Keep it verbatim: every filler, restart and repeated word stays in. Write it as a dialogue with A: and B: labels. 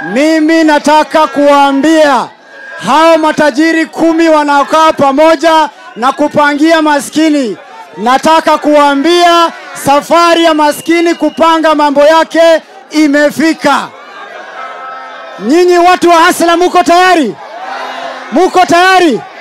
A: Mimi nataka kuambia hao matajiri kumi wanaokaa pamoja na kupangia maskini. Nataka kuambia safari ya maskini kupanga mambo yake imefika. Nyinyi watu wa Hasla muko tayari? Muko tayari?